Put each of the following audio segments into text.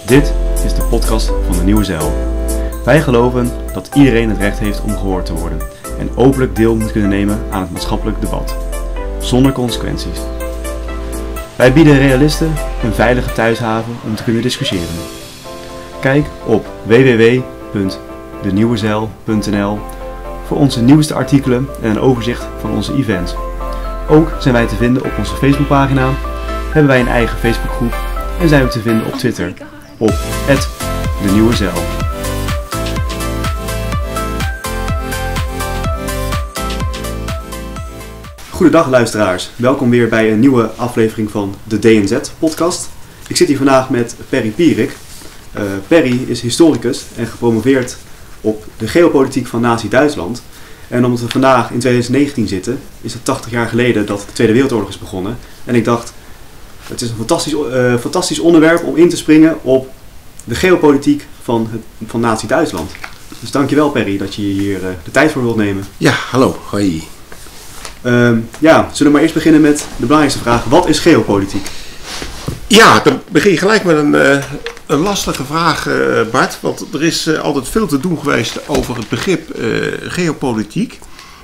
Dit is de podcast van de Nieuwe Zijl. Wij geloven dat iedereen het recht heeft om gehoord te worden en openlijk deel moet kunnen nemen aan het maatschappelijk debat, zonder consequenties. Wij bieden realisten een veilige thuishaven om te kunnen discussiëren. Kijk op www.denieuwezijl.nl voor onze nieuwste artikelen en een overzicht van onze events. Ook zijn wij te vinden op onze Facebookpagina, hebben wij een eigen Facebookgroep en zijn we te vinden op Twitter op @denieuwezijl. Goedendag luisteraars, welkom weer bij een nieuwe aflevering van de DNZ-podcast. Ik zit hier vandaag met Perry Pierik. Perry is historicus en gepromoveerd op de geopolitiek van Nazi-Duitsland. En omdat we vandaag in 2019 zitten, is het 80 jaar geleden dat de Tweede Wereldoorlog is begonnen. En ik dacht, het is een fantastisch onderwerp om in te springen op de geopolitiek van Nazi-Duitsland. Dus dankjewel Perry dat je hier de tijd voor wilt nemen. Ja, hallo, hoi. Zullen we maar eerst beginnen met de belangrijkste vraag. Wat is geopolitiek? Ja, dan begin je gelijk met een lastige vraag, Bart. Want er is altijd veel te doen geweest over het begrip geopolitiek.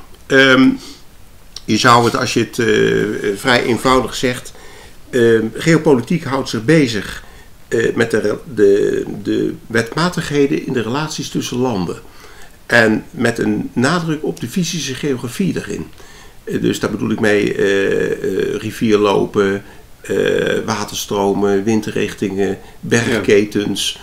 Je zou het, als je het vrij eenvoudig zegt... geopolitiek houdt zich bezig met de wetmatigheden in de relaties tussen landen. En met een nadruk op de fysische geografie erin. Dus daar bedoel ik mee rivierlopen, waterstromen, windrichtingen, bergketens,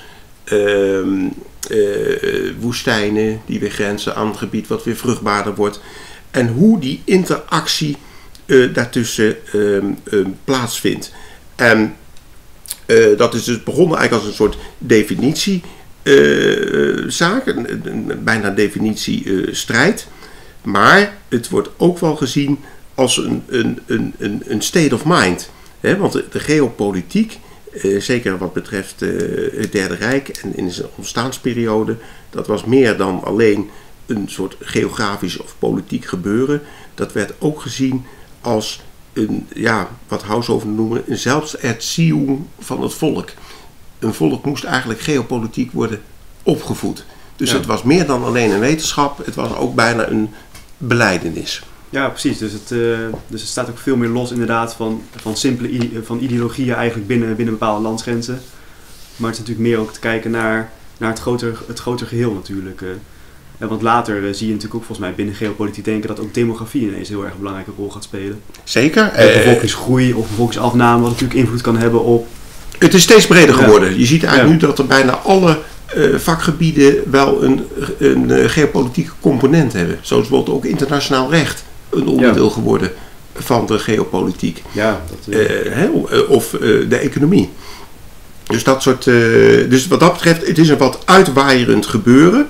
woestijnen die weer grenzen aan een gebied wat weer vruchtbaarder wordt. En hoe die interactie daartussen plaatsvindt. En dat is dus begonnen eigenlijk als een soort definitiezaak, bijna definitiestrijd. Maar het wordt ook wel gezien als een state of mind. Want de geopolitiek, zeker wat betreft het Derde Rijk en in zijn ontstaansperiode, dat was meer dan alleen een soort geografisch of politiek gebeuren. Dat werd ook gezien als een, wat Haushofer noemde, een Selbsterziehung van het volk. Een volk moest eigenlijk geopolitiek worden opgevoed. Dus het was meer dan alleen een wetenschap, het was ook bijna een belijdenis. Ja, precies. Dus het staat ook veel meer los inderdaad van simpele van ideologieën eigenlijk binnen bepaalde landsgrenzen. Maar het is natuurlijk meer ook te kijken naar het groter geheel natuurlijk. Want later zie je natuurlijk ook volgens mij binnen geopolitiek denken dat ook demografie ineens heel erg een belangrijke rol gaat spelen. Zeker. Bevolkingsgroei of bevolkingsafname wat natuurlijk invloed kan hebben op... Het is steeds breder geworden. Je ziet eigenlijk nu dat er bijna alle vakgebieden wel een geopolitieke component hebben. Zoals bijvoorbeeld ook internationaal recht een onderdeel geworden van de geopolitiek. Of de economie. Dus dat soort. Dus wat dat betreft, het is een wat uitwaaierend gebeuren.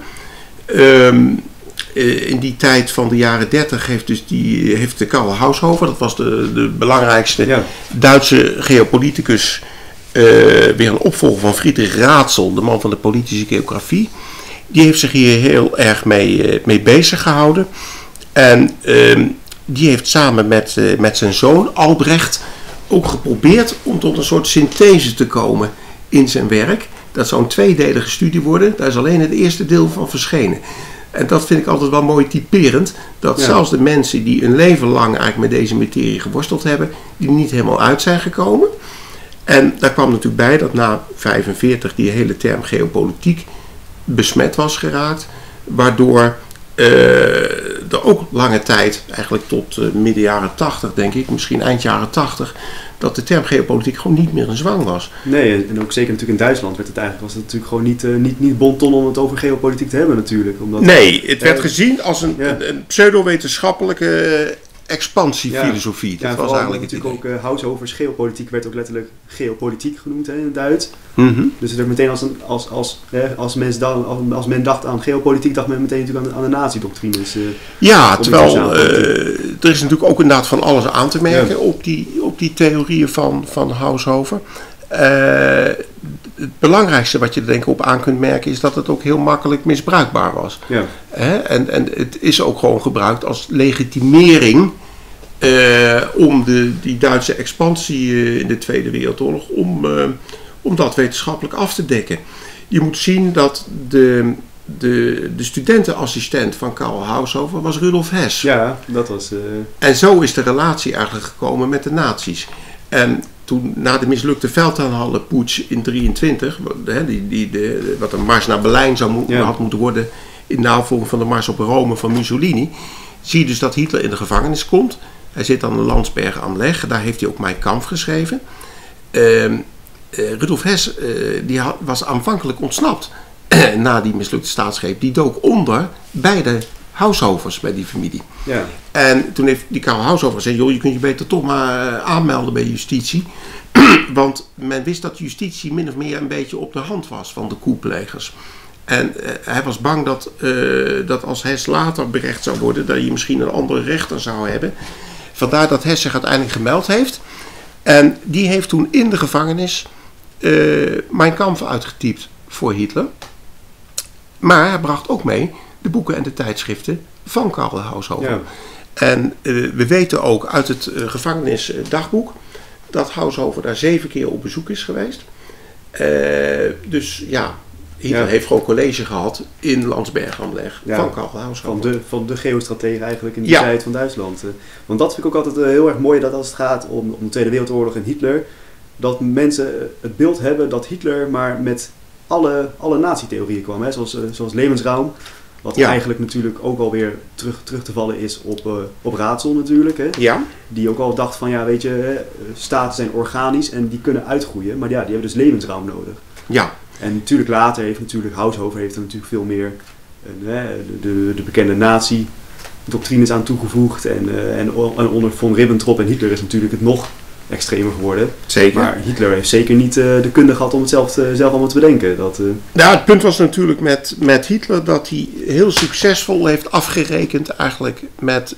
In die tijd van de jaren 30 heeft de Karl Haushofer, dat was de belangrijkste Duitse geopoliticus, weer een opvolger van Friedrich Ratzel, de man van de politische geografie. Die heeft zich hier heel erg mee bezig gehouden. En die heeft samen met zijn zoon Albrecht ook geprobeerd om tot een soort synthese te komen in zijn werk. Dat zou een tweedelige studie worden. Daar is alleen het eerste deel van verschenen. En dat vind ik altijd wel mooi typerend. Dat zelfs de mensen die een leven lang eigenlijk met deze materie geworsteld hebben, die niet helemaal uit zijn gekomen. En daar kwam natuurlijk bij dat na 1945 die hele term geopolitiek besmet was geraakt. Waardoor er ook lange tijd, eigenlijk tot midden jaren 80 denk ik, misschien eind jaren 80, dat de term geopolitiek gewoon niet meer in zwang was. Nee, en ook zeker natuurlijk in Duitsland was het natuurlijk gewoon niet bon ton om het over geopolitiek te hebben natuurlijk. Omdat, nee, het werd gezien als een pseudo-wetenschappelijke expansiefilosofie. Ja, dat was eigenlijk het natuurlijk ook Haushofers geopolitiek werd ook letterlijk geopolitiek genoemd in het Duits. Mm-hmm. Dus het werd meteen als men dacht aan geopolitiek, dacht men meteen natuurlijk aan de nazi-doctrines. Terwijl er is natuurlijk ook inderdaad van alles aan te merken op die theorieën van Haushofer. Het belangrijkste wat je er denk ik op aan kunt merken is dat het ook heel makkelijk misbruikbaar was. Ja. En het is ook gewoon gebruikt als legitimering om die Duitse expansie in de Tweede Wereldoorlog, om dat wetenschappelijk af te dekken. Je moet zien dat de studentenassistent van Karl Haushofer was Rudolf Hess. Ja, dat was... En zo is de relatie eigenlijk gekomen met de nazi's. En toen, na de mislukte Feldherrnhalle-putsch in 1923, wat een mars naar Berlijn had moeten worden in navolging van de mars op Rome van Mussolini, zie je dus dat Hitler in de gevangenis komt. Hij zit aan de Landsberg am Lech, daar heeft hij ook Mein Kampf geschreven. Rudolf Hess was aanvankelijk ontsnapt na die mislukte staatsgreep. Die dook onder bij de Haushofers, bij die familie. Ja. En toen heeft die Karl Haushofer gezegd, joh, je kunt je beter toch maar aanmelden bij justitie. Want men wist dat justitie min of meer een beetje op de hand was van de coupplegers. En hij was bang dat als Hess later berecht zou worden, dat je misschien een andere rechter zou hebben. Vandaar dat Hess zich uiteindelijk gemeld heeft. En die heeft toen in de gevangenis Mein Kampf uitgetypt voor Hitler. Maar hij bracht ook mee de boeken en de tijdschriften van Karl Haushofer. Ja. En we weten ook uit het gevangenisdagboek dat Haushofer daar 7 keer op bezoek is geweest. Dus ja, Hitler heeft gewoon college gehad in Landsberg am Lech van Karl Haushofer. Van de geostratege eigenlijk in die tijd van Duitsland. Want dat vind ik ook altijd heel erg mooi, dat als het gaat om de Tweede Wereldoorlog en Hitler, dat mensen het beeld hebben dat Hitler maar met alle nazi-theorieën kwam. Hè? Zoals Lebensraum, wat eigenlijk natuurlijk ook alweer terug te vallen is op Raadsel natuurlijk. Hè? Ja. Die ook al dacht van, ja, weet je, staten zijn organisch en die kunnen uitgroeien. Maar ja, die hebben dus Lebensraum nodig. Ja. En natuurlijk later heeft Haushofer er natuurlijk veel meer de bekende nazi-doctrines aan toegevoegd. En onder von Ribbentrop en Hitler is natuurlijk het nog extremer geworden. Zeker. Maar Hitler heeft zeker niet de kunde gehad om het zelf allemaal te bedenken. Nou, het punt was natuurlijk met Hitler dat hij heel succesvol heeft afgerekend eigenlijk met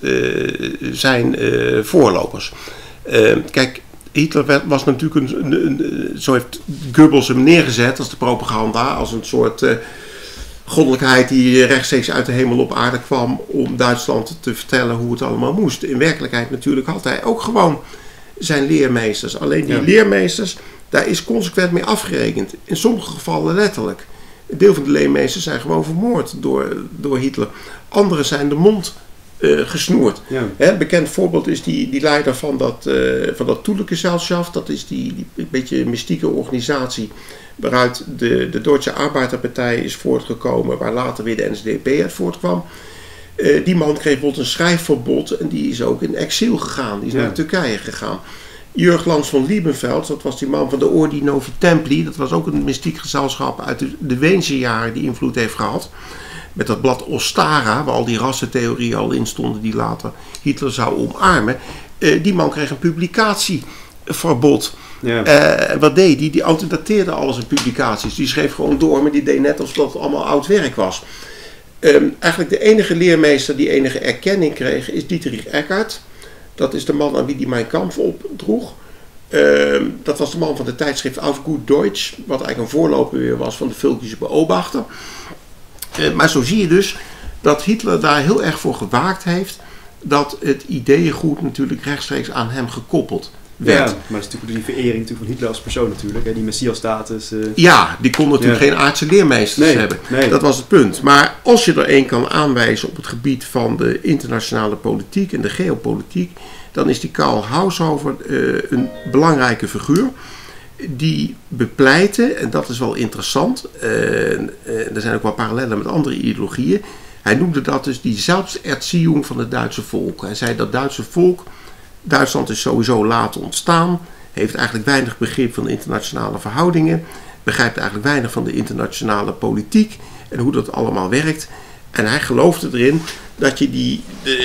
zijn voorlopers. Kijk, Hitler was natuurlijk zo heeft Goebbels hem neergezet als de propaganda, als een soort goddelijkheid die rechtstreeks uit de hemel op aarde kwam om Duitsland te vertellen hoe het allemaal moest. In werkelijkheid natuurlijk had hij ook gewoon zijn leermeesters. Alleen die leermeesters, daar is consequent mee afgerekend. In sommige gevallen letterlijk. Een deel van de leermeesters zijn gewoon vermoord door Hitler. Anderen zijn de mond gesnoerd. Ja. Bekend voorbeeld is die leider van dat Toelegesellschaft. Dat is die beetje mystieke organisatie waaruit de Duitse Arbeiderpartij is voortgekomen, waar later weer de NSDAP uit voortkwam. Die man kreeg bijvoorbeeld een schrijfverbod en die is ook in exil gegaan. Die is naar Turkije gegaan. Jörg Lans von Liebenfeld, dat was die man van de Ordi Novi Templi. Dat was ook een mystiek gezelschap uit de Weense jaren die invloed heeft gehad. Met dat blad Ostara, waar al die rassentheorieën al in stonden die later Hitler zou omarmen. Die man kreeg een publicatieverbod. Ja. Wat deed hij? Die autodateerde alles in publicaties. Die schreef gewoon door, maar die deed net alsof het allemaal oud werk was. Eigenlijk de enige leermeester die enige erkenning kreeg is Dietrich Eckart. Dat is de man aan wie die Mein Kampf opdroeg. Dat was de man van de tijdschrift Auf gut Deutsch, wat eigenlijk een voorloper weer was van de Völkische Beobachter. Maar zo zie je dus dat Hitler daar heel erg voor gewaakt heeft dat het ideeëngoed natuurlijk rechtstreeks aan hem gekoppeld werd. Ja, maar dat is natuurlijk die verering van Hitler als persoon natuurlijk, hè, die messiasstatus. Ja, die kon natuurlijk geen aardse leermeesters hebben. Nee. Dat was het punt. Maar als je er één kan aanwijzen op het gebied van de internationale politiek en de geopolitiek, dan is die Karl Haushofer een belangrijke figuur. Die bepleitte, en dat is wel interessant, er zijn ook wel parallellen met andere ideologieën. Hij noemde dat dus die Selbsterziehung van het Duitse volk. Hij zei dat Duitse volk, Duitsland is sowieso laat ontstaan, heeft eigenlijk weinig begrip van de internationale verhoudingen, begrijpt eigenlijk weinig van de internationale politiek en hoe dat allemaal werkt. En hij geloofde erin dat je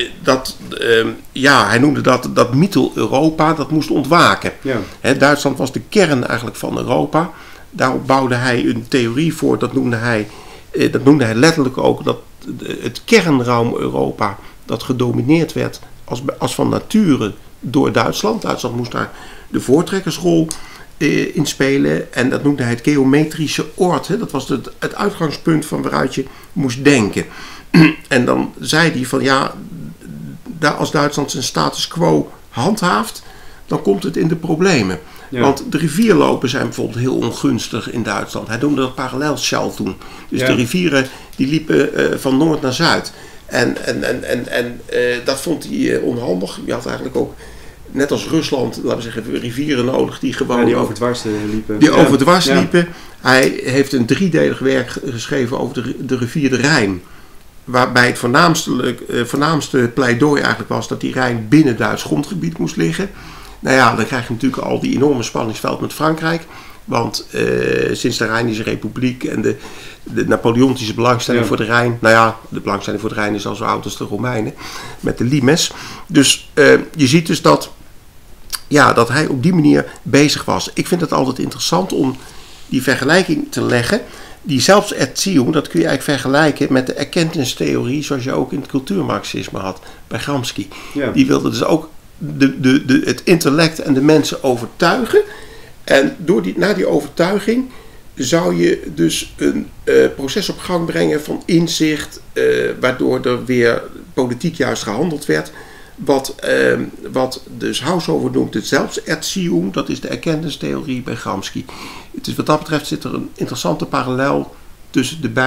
hij noemde dat Mittel-Europa, dat moest ontwaken. Ja. Duitsland was de kern eigenlijk van Europa. Daarop bouwde hij een theorie voor, dat noemde hij letterlijk ook, dat het kernraam Europa, dat gedomineerd werd als van nature door Duitsland. Duitsland moest daar de voortrekkersrol in spelen. En dat noemde hij het geometrische oord. Dat was het uitgangspunt van waaruit je moest denken. En dan zei hij van als Duitsland zijn status quo handhaaft, dan komt het in de problemen. Ja. Want de rivierlopen zijn bijvoorbeeld heel ongunstig in Duitsland. Hij noemde dat parallelsjal toen. Dus de rivieren die liepen van noord naar zuid. En dat vond hij onhandig. Je had eigenlijk ook, net als Rusland, laten we zeggen, rivieren nodig die gewoon... die overdwars liepen. Die overdwars liepen. Hij heeft een 3-delig werk geschreven over de rivier de Rijn. Waarbij het voornaamste pleidooi eigenlijk was dat die Rijn binnen Duits grondgebied moest liggen. Nou ja, dan krijg je natuurlijk al die enorme spanningsveld met Frankrijk. Want sinds de Rijnische Republiek en de Napoleontische belangstelling voor de Rijn... Nou ja, de belangstelling voor de Rijn is al zo oud als de Romeinen. Met de limes. Dus je ziet dus dat hij op die manier bezig was. Ik vind het altijd interessant om die vergelijking te leggen. Die Selbsterziehung, dat kun je eigenlijk vergelijken met de erkenntnistheorie zoals je ook in het cultuurmarxisme had bij Gramsci. Ja. Die wilde dus ook het intellect en de mensen overtuigen. En na die overtuiging zou je dus een proces op gang brengen van inzicht, waardoor er weer politiek juist gehandeld werd. Wat dus Haushofer noemt het Selbsterziehung, dat is de erkennistheorie bij Gramsci. Dus wat dat betreft zit er een interessante parallel tussen de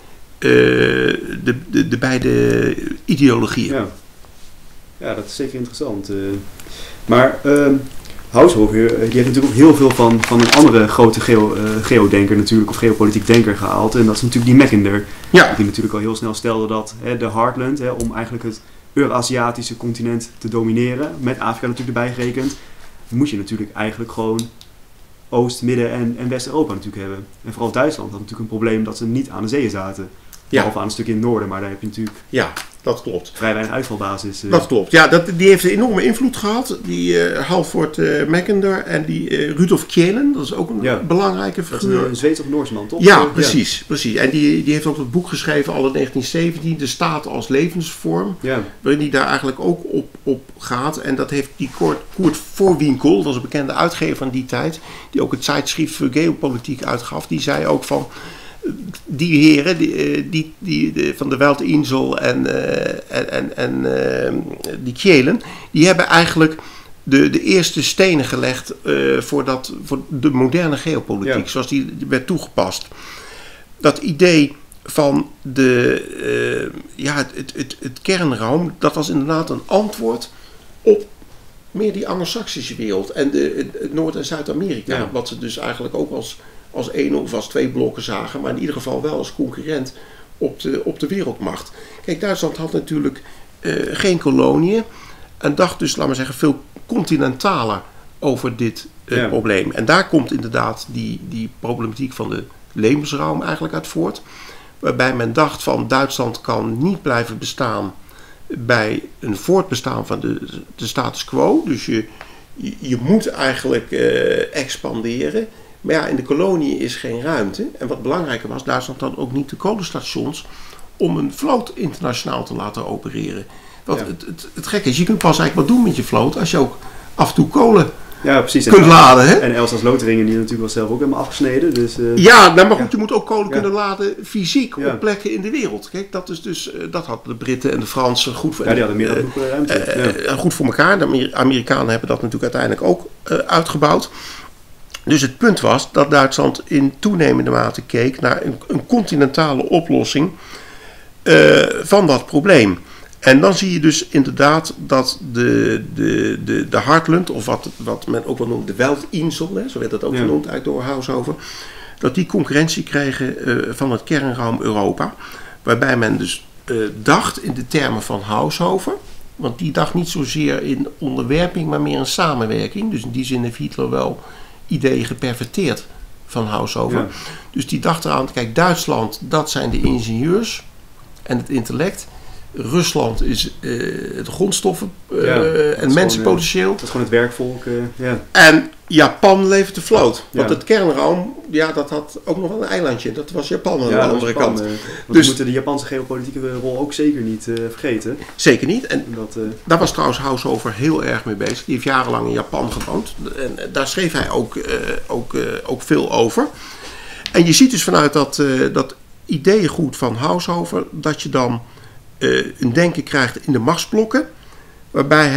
beide ideologieën. Ja, dat is zeker interessant. Maar Haushofer, die heeft natuurlijk ook heel veel van een andere grote geodenker natuurlijk, of geopolitiek denker gehaald. En dat is natuurlijk die Mackinder. Ja. Die natuurlijk al heel snel stelde dat de Heartland, om eigenlijk het Eurasiatische continent te domineren, met Afrika natuurlijk erbij gerekend, moet je natuurlijk eigenlijk gewoon Oost-, Midden- en West-Europa natuurlijk hebben. En vooral Duitsland had natuurlijk een probleem dat ze niet aan de zee zaten. Behalve aan een stuk in het noorden, maar daar heb je natuurlijk... Ja, dat klopt. Vrij weinig uitvalbasis. Dat klopt. Ja, die heeft een enorme invloed gehad. Die Halford Mackinder en die Rudolf Kjelen, dat is ook een belangrijke figuur. Dat is een Zweeds of Noorsman, toch? Ja, precies. En die heeft ook het boek geschreven, al in 1917, De Staat als levensvorm. Ja. Waarin hij daar eigenlijk ook op gaat. En dat heeft die Kurt Vorwinkel, dat is een bekende uitgever van die tijd, die ook het Zeitschrift voor Geopolitiek uitgaf, die zei ook van... Die heren, die van de Weltinsel en die Kjelen, die hebben eigenlijk de eerste stenen gelegd voor de moderne geopolitiek, zoals die werd toegepast. Dat idee van het kernruim, dat was inderdaad een antwoord op meer die Anglo-Saxische wereld en het Noord- en Zuid-Amerika, wat ze dus eigenlijk ook als één of als twee blokken zagen, maar in ieder geval wel als concurrent op de wereldmacht. Kijk, Duitsland had natuurlijk geen koloniën en dacht dus, laten we zeggen, veel continentaler over dit probleem. En daar komt inderdaad die problematiek van de levensruim eigenlijk uit voort, waarbij men dacht van Duitsland kan niet blijven bestaan bij een voortbestaan van de status quo. Dus je moet eigenlijk expanderen. Maar ja, in de kolonie is geen ruimte. En wat belangrijker was, Duitsland had ook niet de kolenstations om een vloot internationaal te laten opereren. Want het gekke is, je kunt pas eigenlijk wat doen met je vloot als je ook af en toe kolen kunt laden. Hè? En Elsass-Lotharingen die natuurlijk wel zelf ook helemaal afgesneden. Dus, maar goed, je moet ook kolen kunnen laden fysiek op plekken in de wereld. Kijk, dat hadden de Britten en de Fransen goed voor. Die hadden meer ruimte. Goed voor elkaar. De Amerikanen hebben dat natuurlijk uiteindelijk ook uitgebouwd. Dus het punt was dat Duitsland in toenemende mate keek naar een continentale oplossing van dat probleem. En dan zie je dus inderdaad dat de Heartland, of wat men ook wel noemt de Weltinsel, zo werd dat ook genoemd uit door Haushofer, dat die concurrentie kregen van het kernruim Europa. Waarbij men dus dacht in de termen van Haushofer, want die dacht niet zozeer in onderwerping, maar meer in samenwerking. Dus in die zin heeft Hitler wel ideeën geperverteerd van Haushofer. Ja. Dus die dacht eraan, kijk, Duitsland, dat zijn de ingenieurs en het intellect. Rusland is het grondstoffen en mensenpotentieel. Dat is gewoon het werkvolk. En Japan levert de vloot. Want het kernruim, dat had ook nog wel een eilandje. Dat was Japan aan de andere kant. Dus we moeten de Japanse geopolitieke rol ook zeker niet vergeten. Zeker niet. En daar was trouwens Haushofer heel erg mee bezig. Die heeft jarenlang in Japan gewoond. En daar schreef hij ook veel over. En je ziet dus vanuit dat ideeëngoed van Haushofer dat je dan een denken krijgt in de machtsblokken, waarbij hij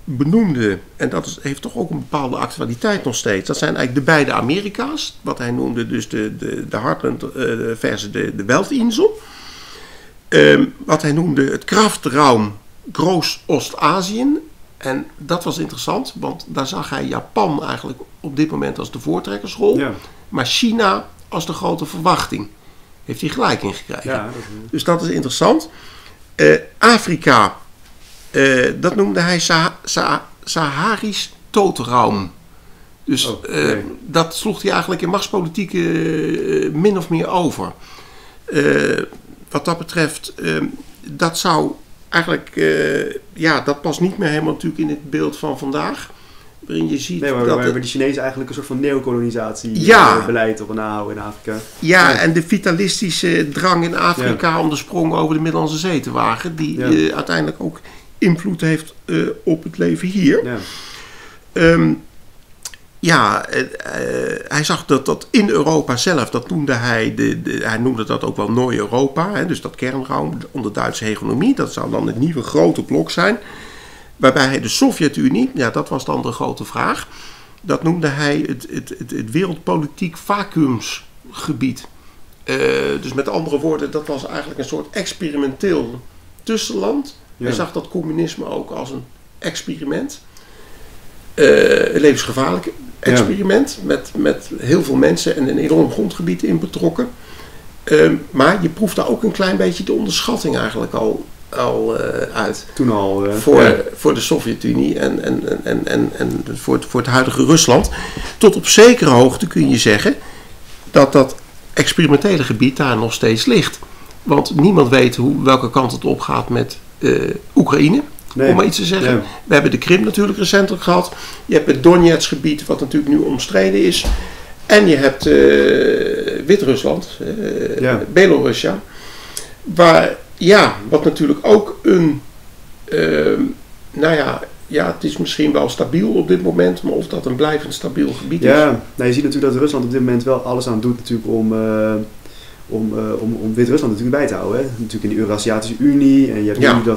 benoemde, en dat heeft toch ook een bepaalde actualiteit nog steeds, dat zijn eigenlijk de beide Amerika's, wat hij noemde dus de Heartland versus de Weltinsel. Wat hij noemde het Kraftraum Groot-Oost-Azië. En dat was interessant, want daar zag hij Japan eigenlijk op dit moment als de voortrekkersrol, maar China als de grote verwachting. Heeft hij gelijk in gekregen. Ja, dus dat is interessant. Afrika, dat noemde hij Saharisch Tootraum. Dus dat sloeg hij eigenlijk in machtspolitiek min of meer over. Wat dat betreft, dat zou eigenlijk, dat past niet meer helemaal natuurlijk in het beeld van vandaag. Waarin je ziet waar de Chinezen eigenlijk een soort van neocolonisatie beleid op nahouden in Afrika. Ja, en de vitalistische drang in Afrika om de sprong over de Middellandse Zee te wagen, die uiteindelijk ook invloed heeft op het leven hier. Hij zag dat in Europa zelf, dat noemde hij noemde dat ook wel Nooi-Europa, dus dat kernraam onder Duitse hegemonie, dat zou dan het nieuwe grote blok zijn. Waarbij hij de Sovjet-Unie, dat was dan de grote vraag, dat noemde hij het wereldpolitiek vacuümsgebied. Dus met andere woorden, dat was eigenlijk een soort experimenteel tussenland. Hij zag dat communisme ook als een experiment. Een levensgevaarlijk experiment met heel veel mensen en een enorm grondgebied in betrokken. Maar je proeft daar ook een klein beetje de onderschatting eigenlijk al uit. Toen al. Voor de Sovjet-Unie en voor het huidige Rusland. Tot op zekere hoogte kun je zeggen dat experimentele gebied daar nog steeds ligt. Want niemand weet welke kant het op gaat met Oekraïne. Om maar iets te zeggen. Ja. We hebben de Krim natuurlijk recentelijk gehad. Je hebt het Donetsk-gebied, wat natuurlijk nu omstreden is. En je hebt Wit-Rusland, Belorussia. Wat natuurlijk ook een... het is misschien wel stabiel op dit moment, maar of dat een blijvend stabiel gebied is. Ja, je ziet natuurlijk dat Rusland op dit moment wel alles aan doet natuurlijk om Wit-Rusland natuurlijk bij te houden. Hè. Natuurlijk in de Eurasiatische Unie. En je hebt nu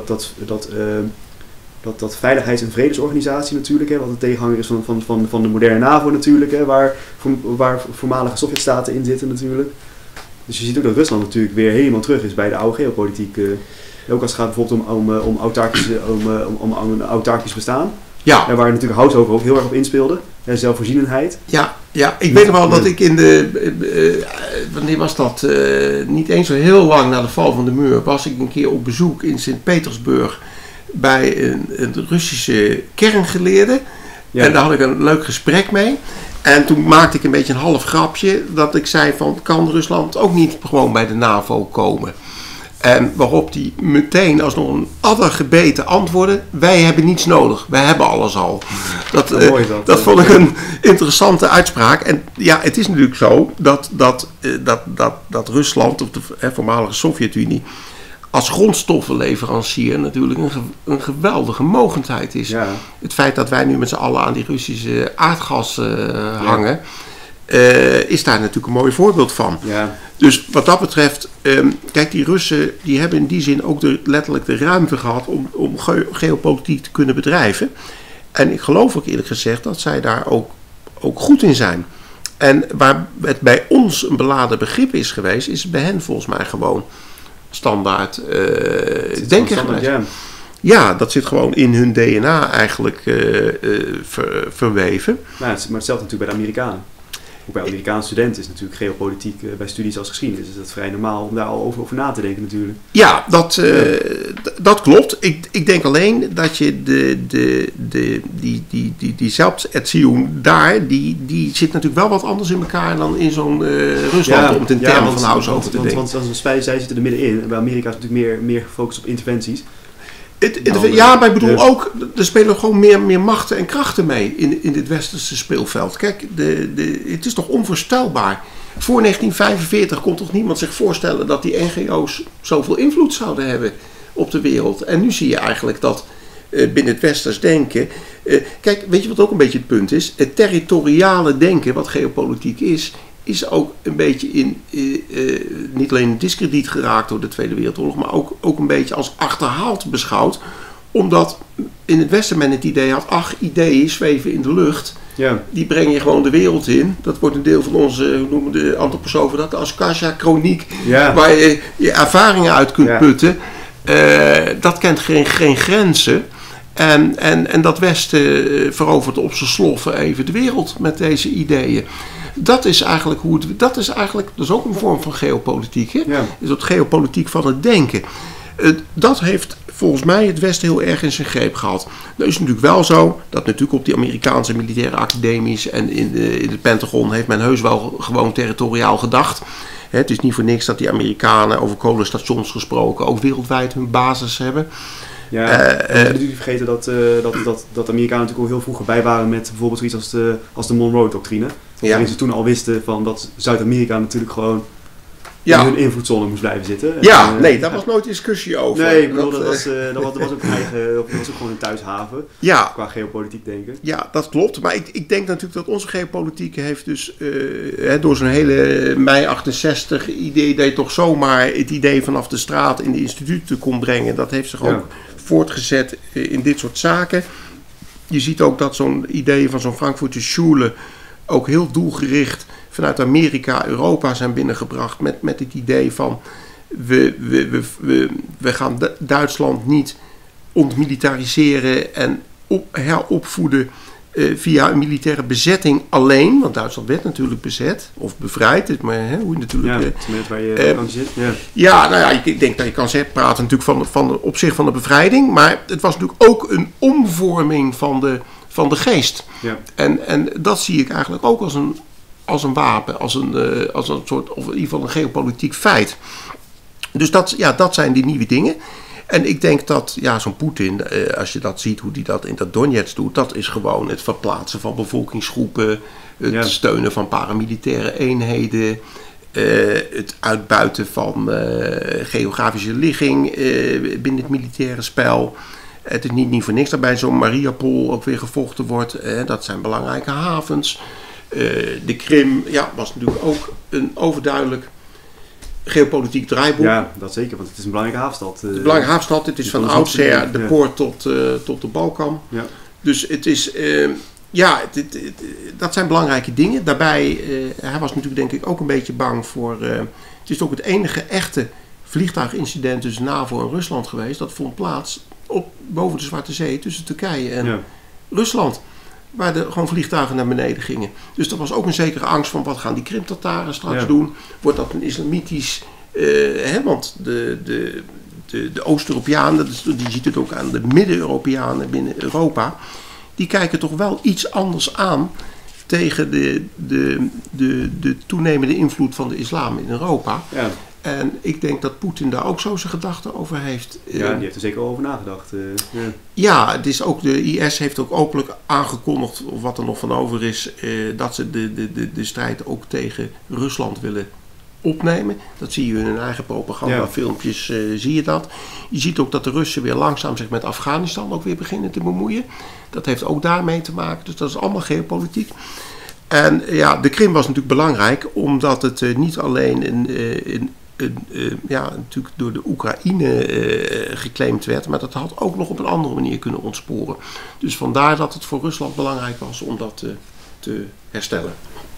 dat Veiligheids- en Vredesorganisatie natuurlijk, wat de tegenhanger is van de moderne NAVO natuurlijk, waar voormalige Sovjetstaten in zitten natuurlijk. Dus je ziet ook dat Rusland natuurlijk weer helemaal terug is bij de oude geopolitiek. Ook als het gaat bijvoorbeeld om een autarkisch bestaan. Ja. Waar natuurlijk Houthoven ook heel erg op inspeelde. Zelfvoorzienendheid. Ja, ik weet nog wel dat ik wanneer was dat? Niet eens zo heel lang na de val van de muur was ik een keer op bezoek in Sint-Petersburg bij een Russische kerngeleerde. Ja. En daar had ik een leuk gesprek mee. En toen maakte ik een beetje een half grapje dat ik zei van, kan Rusland ook niet gewoon bij de NAVO komen? En waarop die meteen als nog een addergebeten antwoordde, wij hebben niets nodig, wij hebben alles al. Dat vond ik een interessante uitspraak. En ja, het is natuurlijk zo dat Rusland, of de voormalige Sovjet-Unie, als grondstoffenleverancier natuurlijk een geweldige mogendheid is. Ja. Het feit dat wij nu met z'n allen aan die Russische aardgas hangen, is daar natuurlijk een mooi voorbeeld van. Ja. Dus wat dat betreft, kijk, die Russen die hebben in die zin ook letterlijk de ruimte gehad om geopolitiek te kunnen bedrijven. En ik geloof ook eerlijk gezegd dat zij daar ook goed in zijn. En waar het bij ons een beladen begrip is geweest, is het bij hen volgens mij gewoon standaard denken geweest. Ja, dat zit gewoon in hun DNA eigenlijk verweven. Maar hetzelfde natuurlijk bij de Amerikanen. Ook bij Amerikaanse studenten is natuurlijk geopolitiek bij studies als geschiedenis. Dus dat is vrij normaal om daar al over na te denken natuurlijk. Ja, dat klopt. Ik denk alleen dat je die Selbsterziehung daar, die zit natuurlijk wel wat anders in elkaar dan in zo'n Rusland, om het in termen van Haushoven te denken. Want zij zitten er middenin. En bij Amerika is het natuurlijk meer gefocust op interventies. Maar ik bedoel ook, er spelen gewoon meer machten en krachten mee in dit westerse speelveld. Kijk, het is toch onvoorstelbaar. Voor 1945 kon toch niemand zich voorstellen dat die NGO's zoveel invloed zouden hebben op de wereld. En nu zie je eigenlijk dat binnen het westers denken. Kijk, weet je wat ook een beetje het punt is? Het territoriale denken, wat geopolitiek is ook een beetje niet alleen in diskrediet geraakt door de Tweede Wereldoorlog, maar ook een beetje als achterhaald beschouwd, Omdat in het Westen men het idee had, ideeën zweven in de lucht. Ja. Die breng je gewoon de wereld in. Dat wordt een deel van onze, hoe noemen de antroposofen dat, de Akasha-chroniek. Ja. Waar je je ervaringen uit kunt putten. Dat kent geen grenzen. En dat Westen verovert op zijn sloffen even de wereld met deze ideeën. Dat is eigenlijk dat is ook een vorm van geopolitiek. Hè? Ja. Is dat geopolitiek van het denken. Dat heeft volgens mij het Westen heel erg in zijn greep gehad. Nou is het natuurlijk wel zo dat natuurlijk op die Amerikaanse militaire academies en in het Pentagon heeft men heus wel gewoon territoriaal gedacht. Het is niet voor niks dat die Amerikanen, over kolenstations gesproken, ook wereldwijd hun basis hebben. Ja, we moeten natuurlijk vergeten dat Amerikanen natuurlijk al heel vroeg bij waren met bijvoorbeeld zoiets als de Monroe-doctrine. Ja. Waarin ze toen al wisten van dat Zuid-Amerika natuurlijk gewoon in hun invloedszone moest blijven zitten. Ja, daar was nooit discussie over. Nee, ik bedoel, dat was ook gewoon een thuishaven qua geopolitiek denken. Ja, dat klopt. Maar ik denk natuurlijk dat onze geopolitiek heeft dus door zo'n hele mei 68 idee dat je toch zomaar het idee vanaf de straat in de instituten kon brengen. Dat heeft zich ook voortgezet in dit soort zaken. Je ziet ook dat zo'n idee van zo'n Frankfurter Schule ook heel doelgericht vanuit Amerika, Europa zijn binnengebracht met het idee van we gaan Duitsland niet ontmilitariseren en heropvoeden via een militaire bezetting alleen, want Duitsland werd natuurlijk bezet of bevrijd, maar hoe je natuurlijk. Ja, het waar je kan zitten. Ik denk dat je kan praten natuurlijk van op zich van de bevrijding, maar het was natuurlijk ook een omvorming van de geest. Ja. En dat zie ik eigenlijk ook als een wapen, als een soort, of in ieder geval een geopolitiek feit. Dus dat zijn die nieuwe dingen. En ik denk dat zo'n Poetin, als je dat ziet hoe hij dat in dat Donetsk doet, dat is gewoon het verplaatsen van bevolkingsgroepen, het steunen van paramilitaire eenheden, het uitbuiten van geografische ligging binnen het militaire spel. Het is niet voor niks dat bij zo'n Mariupol ook weer gevochten wordt. Dat zijn belangrijke havens. De Krim was natuurlijk ook een overduidelijk geopolitiek draaiboek. Ja, dat zeker, want het is een belangrijke havenstad. Een belangrijke havenstad, het is van oudsher de poort tot de Balkan. Ja. Dus het is, dat zijn belangrijke dingen. Daarbij, hij was natuurlijk denk ik ook een beetje bang voor, het is ook het enige echte vliegtuigincident tussen NAVO en Rusland geweest. Dat vond plaats boven de Zwarte Zee tussen Turkije en Rusland. Waar gewoon vliegtuigen naar beneden gingen. Dus er was ook een zekere angst van wat gaan die Krim-Tataren straks doen. Wordt dat een islamitisch... want de Oost-Europeanen, die ziet het ook aan de Midden-Europeanen binnen Europa. Die kijken toch wel iets anders aan tegen de toenemende invloed van de islam in Europa. Ja. En ik denk dat Poetin daar ook zo zijn gedachten over heeft. Ja, die heeft er zeker over nagedacht. Het is ook, de IS heeft ook openlijk aangekondigd, of wat er nog van over is, dat ze de strijd ook tegen Rusland willen opnemen. Dat zie je in hun eigen propagandafilmpjes, zie je dat. Je ziet ook dat de Russen weer langzaam zich met Afghanistan ook weer beginnen te bemoeien. Dat heeft ook daarmee te maken, dus dat is allemaal geopolitiek. En de Krim was natuurlijk belangrijk, omdat het niet alleen natuurlijk door de Oekraïne geclaimd werd, maar dat had ook nog op een andere manier kunnen ontsporen. Dus vandaar dat het voor Rusland belangrijk was om dat te herstellen.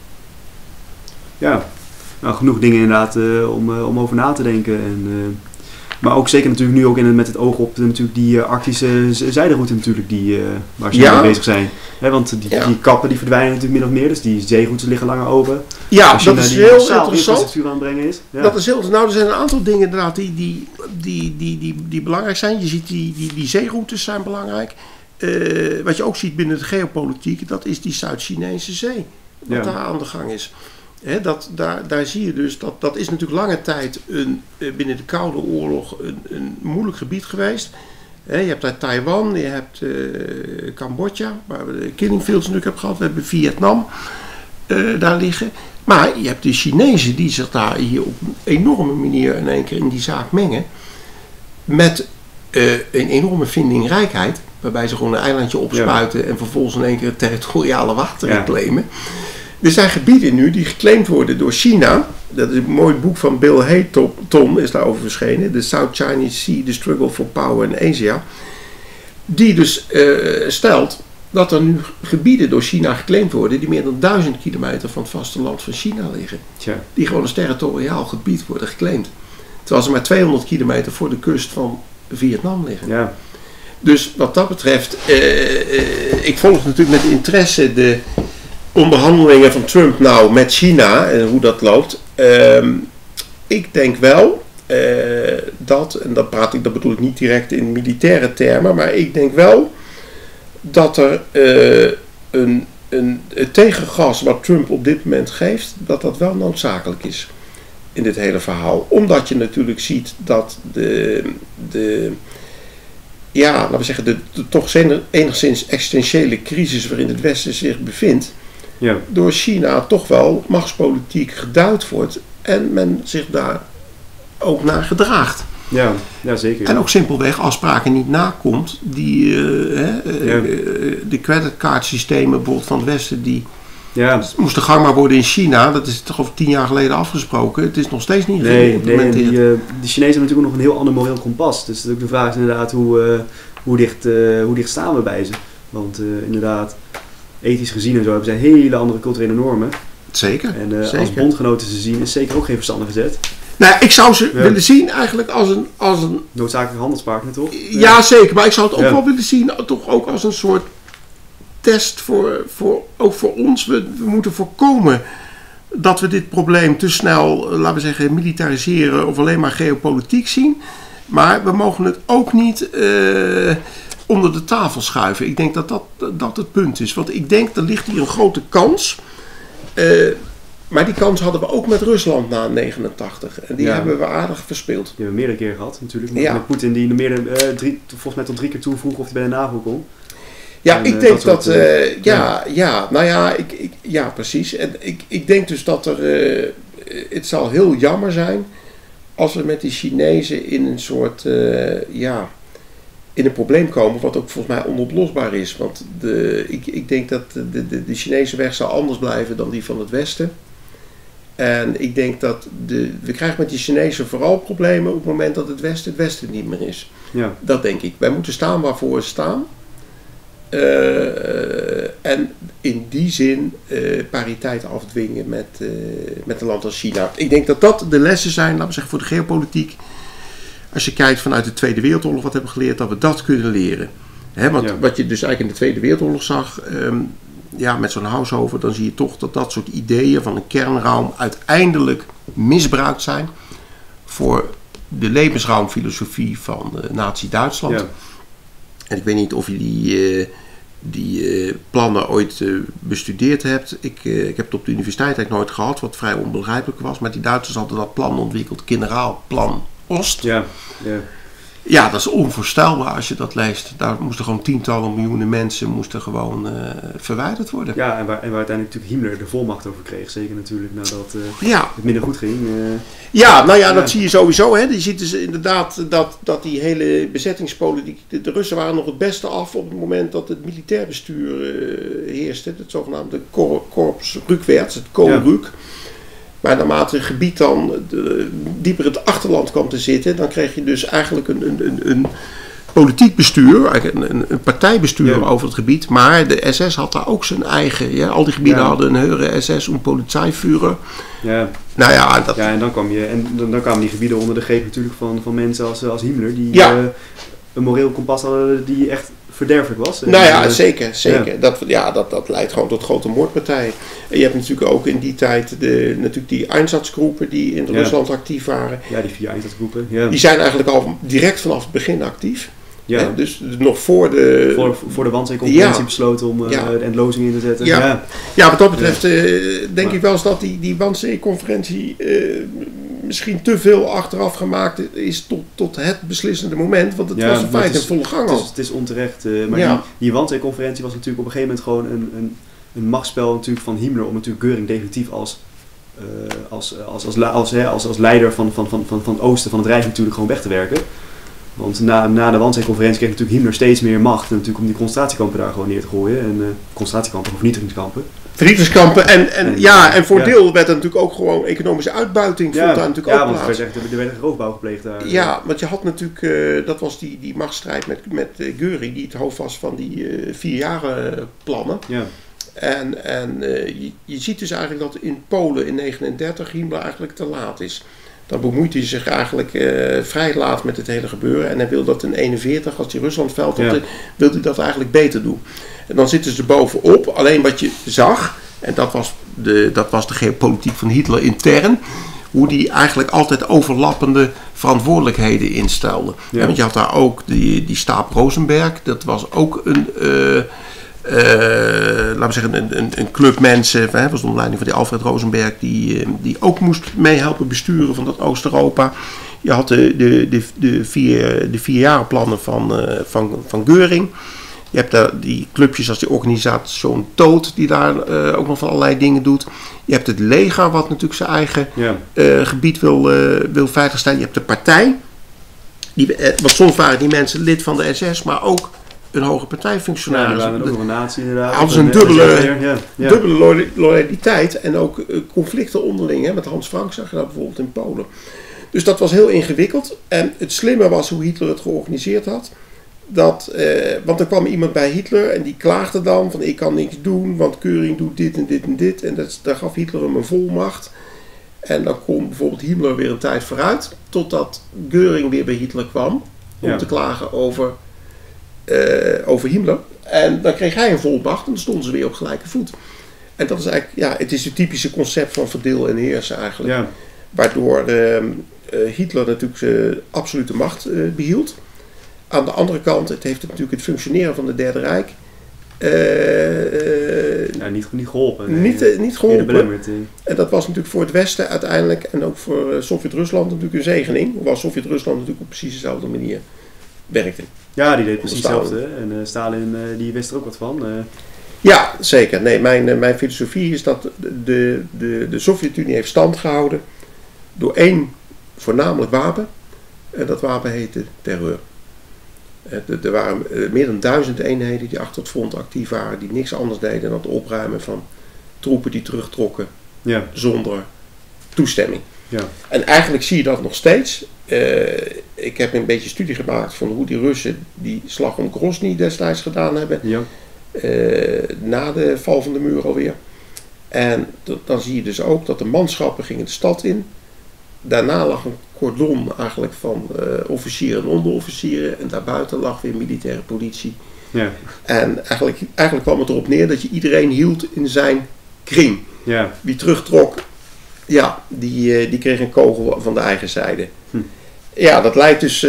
Ja, nou, genoeg dingen inderdaad om over na te denken. Maar ook zeker natuurlijk nu ook met het oog op natuurlijk die Arctische zijderoute natuurlijk waar ze mee bezig zijn. Want die kappen die verdwijnen natuurlijk min of meer, dus die zeeroutes liggen langer open. Ja, dat is heel interessant. Aanbrengen is. Ja. Dat is heel interessant. Nou, er zijn een aantal dingen inderdaad die belangrijk zijn. Je ziet die zeeroutes zijn belangrijk. Wat je ook ziet binnen de geopolitiek, dat is die Zuid-Chinese Zee. Wat daar aan de gang is. Daar zie je dus, dat is natuurlijk lange tijd binnen de Koude Oorlog een moeilijk gebied geweest. Je hebt daar Taiwan, je hebt Cambodja, waar we de Killing Fields natuurlijk hebben gehad. We hebben Vietnam daar liggen. Maar je hebt de Chinezen die zich daar hier op een enorme manier in één keer in die zaak mengen. Met een enorme vindingrijkheid. Waarbij ze gewoon een eilandje opspuiten en vervolgens in één keer het territoriale water claimen. Er zijn gebieden nu die geclaimd worden door China. Dat is een mooi boek van Bill Hayton is daarover verschenen. The South Chinese Sea, The Struggle for Power in Asia. Die dus stelt dat er nu gebieden door China geclaimd worden die meer dan 1000 kilometer van het vasteland van China liggen. Tja. Die gewoon als territoriaal gebied worden geclaimd. Terwijl ze maar 200 kilometer voor de kust van Vietnam liggen. Ja. Dus wat dat betreft, ik volg natuurlijk met interesse de onderhandelingen van Trump nou met China en hoe dat loopt. Ik denk wel dat, en dat bedoel ik niet direct in militaire termen, maar ik denk wel dat er het tegengas wat Trump op dit moment geeft, dat wel noodzakelijk is in dit hele verhaal. Omdat je natuurlijk ziet dat de toch enigszins existentiële crisis waarin het Westen zich bevindt, door China toch wel machtspolitiek geduid wordt en men zich daar ook naar gedraagt. Ja, zeker. En ook simpelweg afspraken niet nakomt. De creditcardsystemen bijvoorbeeld van het Westen, die moesten gangbaar worden in China. Dat is toch al 10 jaar geleden afgesproken. Het is nog steeds niet geïmplementeerd. De Chinezen hebben natuurlijk nog een heel ander moreel kompas. Dus ook de vraag is inderdaad hoe dicht staan we bij ze. Want inderdaad, ethisch gezien en zo hebben zij hele andere culturele normen. Zeker. En zeker. Als bondgenoten te zien is zeker ook geen verstandige zet. Nou, ik zou ze willen zien eigenlijk als een noodzakelijk handelspartner, toch? Ja, zeker. Maar ik zou het ook wel willen zien, toch ook als een soort test ook voor ons. We moeten voorkomen dat we dit probleem te snel, laten we zeggen, militariseren of alleen maar geopolitiek zien. Maar we mogen het ook niet onder de tafel schuiven. Ik denk dat het punt is. Want ik denk, er ligt hier een grote kans. Maar die kans hadden we ook met Rusland na 1989. En die hebben we aardig verspeeld. Die hebben we meerdere keren gehad natuurlijk. Met Poetin die volgens mij tot 3 keer toe vroeg of hij bij de NAVO kon. Ja, en, ik denk dat... precies. En ik denk dus dat het zal heel jammer zijn als we met die Chinezen in een soort... in een probleem komen wat ook volgens mij onoplosbaar is. Want ik denk dat de Chinese weg zal anders blijven dan die van het Westen. En ik denk dat we krijgen met die Chinezen vooral problemen op het moment dat het Westen niet meer is. Ja. Dat denk ik. Wij moeten staan waarvoor we staan. En in die zin pariteit afdwingen met een land als China. Ik denk dat de lessen zijn, laten we zeggen, voor de geopolitiek. Als je kijkt vanuit de Tweede Wereldoorlog wat hebben we geleerd, dat we dat kunnen leren. Wat je dus eigenlijk in de Tweede Wereldoorlog zag, met zo'n Haushofer, dan zie je toch dat soort ideeën van een kernraum uiteindelijk misbruikt zijn voor de levensraumfilosofie van Nazi-Duitsland. Ja. En ik weet niet of je die plannen ooit bestudeerd hebt. Ik heb het op de universiteit eigenlijk nooit gehad, wat vrij onbegrijpelijk was. Maar die Duitsers hadden dat plan ontwikkeld, Generaal-Plan Ost. Ja, dat is onvoorstelbaar als je dat leest. Daar moesten gewoon tientallen miljoenen mensen gewoon verwijderd worden. Ja, en waar uiteindelijk natuurlijk Himmler de volmacht over kreeg. Zeker natuurlijk nadat het minder goed ging. Dat zie je sowieso. Hè. Je ziet dus inderdaad dat die hele bezettingspolitiek... De Russen waren nog het beste af op het moment dat het militair bestuur heerste. Het zogenaamde Korps Rückwärts, het Kohlrück. Maar naarmate het gebied dan dieper in het achterland kwam te zitten, dan kreeg je dus eigenlijk een politiek bestuur, een partijbestuur over het gebied. Maar de SS had daar ook zijn eigen. Ja, al die gebieden hadden een höhere SS, een Polizeiführer. Ja. En dan kwamen die gebieden onder de greep natuurlijk van mensen als Himmler, die een moreel kompas hadden die echt verderfelijk was. Zeker. Ja. Dat leidt gewoon tot grote moordpartijen. En je hebt natuurlijk ook in die tijd die Einsatzgroepen die in Rusland actief waren. Ja, die 4 Einsatzgroepen. Ja. Die zijn eigenlijk al direct vanaf het begin actief. Ja. Dus nog voor de Wannsee-conferentie besloten om de endlozing in te zetten. Ja, wat dat betreft denk ik wel eens dat die Wannsee-conferentie misschien te veel achteraf gemaakt is tot het beslissende moment. Want het was in feite in volle gang al. Het is onterecht. Maar die Wannsee-conferentie was natuurlijk op een gegeven moment gewoon een machtsspel natuurlijk van Himmler om natuurlijk Göring definitief als leider van het oosten van het Rijk natuurlijk gewoon weg te werken. Want na de Wannsee-conferentie kreeg natuurlijk Himmler steeds meer macht. En natuurlijk om die concentratiekampen daar gewoon neer te gooien. En concentratiekampen of vernietigingskampen. Vernietigingskampen. En voor deel werd er natuurlijk ook gewoon economische uitbuiting. Vond daar natuurlijk ook plaats. Er werd een roofbouw gepleegd daar. Ja, want je had natuurlijk, dat was die machtsstrijd met Göring, die het hoofd was van die 4 jaren plannen. Ja. En je ziet dus eigenlijk dat in Polen in 1939 Himmler eigenlijk te laat is. Dan bemoeit hij zich eigenlijk vrij laat met het hele gebeuren. En hij wil dat in 1941, als hij Rusland veld had, wil hij dat eigenlijk beter doen. En dan zitten ze bovenop. Alleen wat je zag, en dat was de geopolitiek van Hitler intern, hoe die eigenlijk altijd overlappende verantwoordelijkheden instelde. Ja. Want je had daar ook die Staap Rosenberg. Dat was ook laten we zeggen, een club mensen, was onder leiding van die Alfred Rosenberg, die ook moest meehelpen besturen van dat Oost-Europa. Je had de 4 jaren plannen van Göring. Je hebt daar die clubjes als die organisatie Todt, die daar ook nog van allerlei dingen doet. Je hebt het leger, wat natuurlijk zijn eigen gebied wil veiligstellen. Je hebt de partij. Want soms waren die mensen lid van de SS, maar ook een hoge partijfunctionaris. Ja, ook een natie inderdaad. Hadden ze een dubbele loyaliteit en ook conflicten onderling. Hè, met Hans Frank zag je dat bijvoorbeeld in Polen. Dus dat was heel ingewikkeld. En het slimme was hoe Hitler het georganiseerd had. Want er kwam iemand bij Hitler en die klaagde dan van ik kan niks doen, want Göring doet dit en dit en dit. En daar gaf Hitler hem een volmacht. En dan kon bijvoorbeeld Himmler weer een tijd vooruit, totdat Göring weer bij Hitler kwam om te klagen over Himmler. En dan kreeg hij een volmacht en dan stonden ze weer op gelijke voet. En dat is eigenlijk, het is het typische concept van verdeel en heersen eigenlijk. Ja. Waardoor Hitler natuurlijk zijn absolute macht behield. Aan de andere kant, het heeft natuurlijk het functioneren van het Derde Rijk niet geholpen. Nee. Niet geholpen. En dat was natuurlijk voor het Westen uiteindelijk en ook voor Sovjet-Rusland natuurlijk een zegening. Hoewel Sovjet-Rusland natuurlijk op precies dezelfde manier werkte. Ja, die deed precies hetzelfde. En Stalin die wist er ook wat van. Ja, zeker. Nee, mijn filosofie is dat de Sovjet-Unie heeft stand gehouden door één voornamelijk wapen. En dat wapen heette terreur. Er waren meer dan 1000 eenheden die achter het front actief waren, die niks anders deden dan het opruimen van troepen die terugtrokken zonder toestemming. Ja. En eigenlijk zie je dat nog steeds. Ik heb een beetje studie gemaakt van hoe die Russen die slag om Grozny destijds gedaan hebben. Ja. Na de val van de muur alweer. En dan zie je dus ook dat de manschappen gingen de stad in. Daarna lag een cordon eigenlijk van officieren en onderofficieren. En daarbuiten lag weer militaire politie. Ja. En eigenlijk kwam het erop neer dat je iedereen hield in zijn kring. Ja. Wie terugtrok, die kreeg een kogel van de eigen zijde. Ja, dat leidt dus...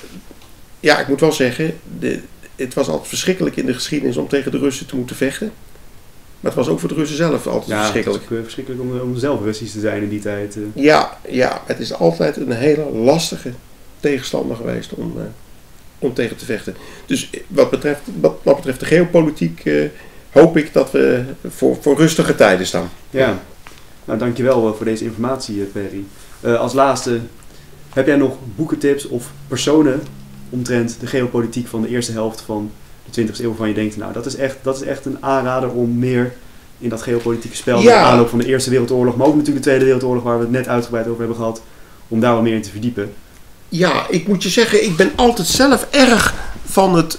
ik moet wel zeggen, het was altijd verschrikkelijk in de geschiedenis om tegen de Russen te moeten vechten. Maar het was ook voor de Russen zelf altijd verschrikkelijk. Het is verschrikkelijk om zelf Russisch te zijn in die tijd. Ja, het is altijd een hele lastige tegenstander geweest om tegen te vechten. Dus wat betreft de geopolitiek hoop ik dat we voor rustige tijden staan. Ja, nou dankjewel voor deze informatie, Perry. Als laatste, heb jij nog boekentips of personen omtrent de geopolitiek van de eerste helft van de 20e eeuw waarvan je denkt, nou dat is echt een aanrader om meer in dat geopolitieke spel, de aanloop van de Eerste Wereldoorlog, maar ook natuurlijk de Tweede Wereldoorlog waar we het net uitgebreid over hebben gehad, om daar wat meer in te verdiepen. Ja, ik moet je zeggen, ik ben altijd zelf erg van het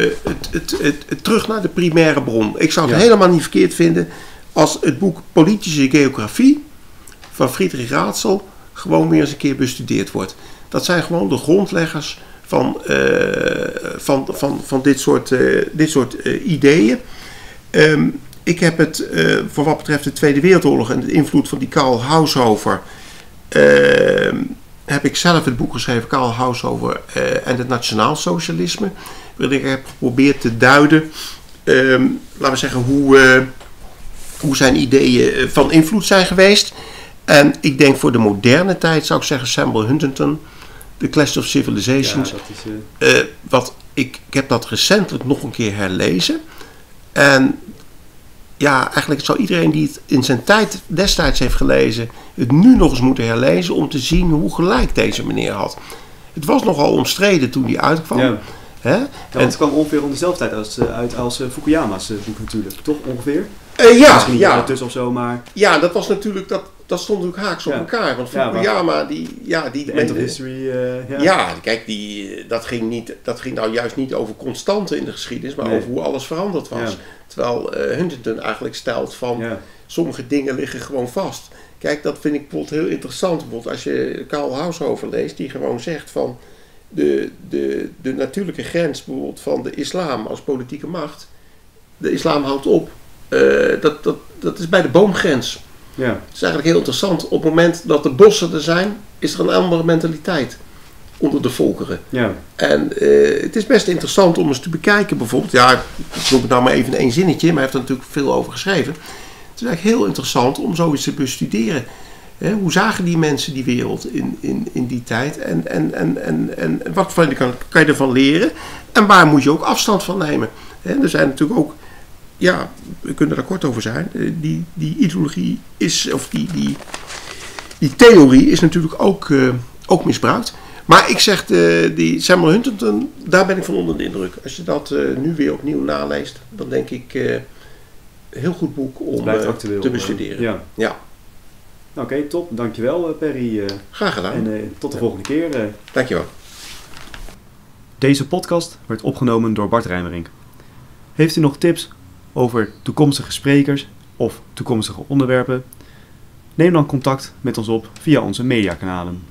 terug naar de primaire bron. Ik zou het helemaal niet verkeerd vinden als het boek Politische Geografie van Friedrich Ratzel gewoon weer eens een keer bestudeerd wordt. Dat zijn gewoon de grondleggers van dit soort ideeën. Ik heb het voor wat betreft de Tweede Wereldoorlog en de invloed van die Karl Haushofer, heb ik zelf het boek geschreven, Karl Haushofer en het nationaalsocialisme. Waarin ik heb geprobeerd te duiden, laten we zeggen, hoe zijn ideeën van invloed zijn geweest. En ik denk voor de moderne tijd zou ik zeggen Samuel Huntington, The Clash of Civilizations. Ja, dat is, ik heb dat recentelijk nog een keer herlezen. En ja, eigenlijk zou iedereen die het in zijn tijd destijds heeft gelezen, het nu nog eens moeten herlezen om te zien hoe gelijk deze meneer had. Het was nogal omstreden toen die uitkwam. Ja. Hè? Ja, en het kwam ongeveer om dezelfde tijd uit als Fukuyama's boek natuurlijk, toch ongeveer? Misschien niet ertussen of zo, maar... Ja, dat was natuurlijk, dat stond natuurlijk haaks op elkaar. Want Fukuyama, die end of history, kijk, dat ging nou juist niet over constanten in de geschiedenis, maar over hoe alles veranderd was. Ja. Terwijl Huntington eigenlijk stelt van, sommige dingen liggen gewoon vast. Kijk, dat vind ik bijvoorbeeld heel interessant. Bijvoorbeeld als je Karl Haushofer leest, die gewoon zegt van, de natuurlijke grens bijvoorbeeld van de islam als politieke macht, de islam houdt op. Dat is bij de boomgrens. Ja. Dat is eigenlijk heel interessant. Op het moment dat de bossen er zijn, is er een andere mentaliteit onder de volkeren. Ja. En het is best interessant om eens te bekijken. Bijvoorbeeld, ik noem het nou maar even in één zinnetje, maar hij heeft er natuurlijk veel over geschreven. Het is eigenlijk heel interessant om zoiets te bestuderen. Hoe zagen die mensen die wereld in die tijd? En wat kan je ervan leren? En waar moet je ook afstand van nemen? Er zijn natuurlijk ook, we kunnen daar kort over zijn. Die ideologie is, of die theorie is natuurlijk ook misbruikt. Maar ik zeg, die Samuel Huntington, daar ben ik van onder de indruk. Als je dat nu weer opnieuw naleest, dan denk ik, heel goed boek om te bestuderen. Ja. Oké, top. Dankjewel Perry. Graag gedaan. En tot de volgende keer. Dankjewel. Deze podcast werd opgenomen door Bart Rijmerink. Heeft u nog tips over toekomstige sprekers of toekomstige onderwerpen? Neem dan contact met ons op via onze mediakanalen.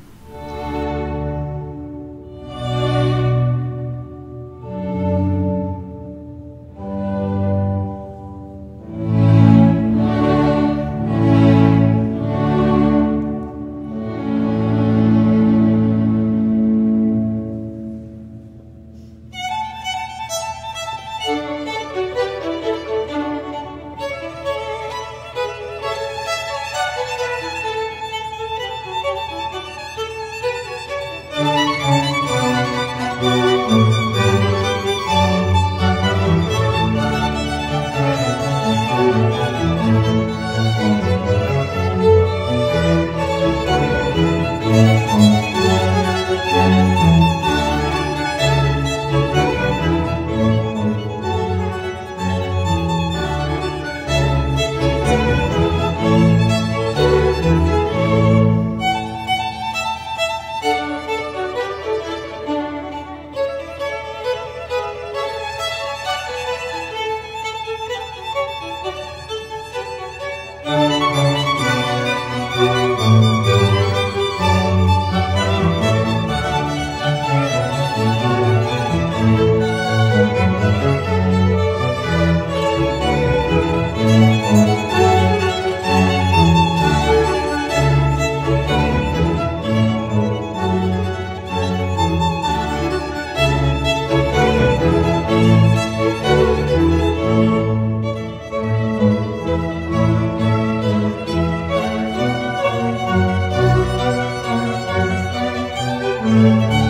Thank you.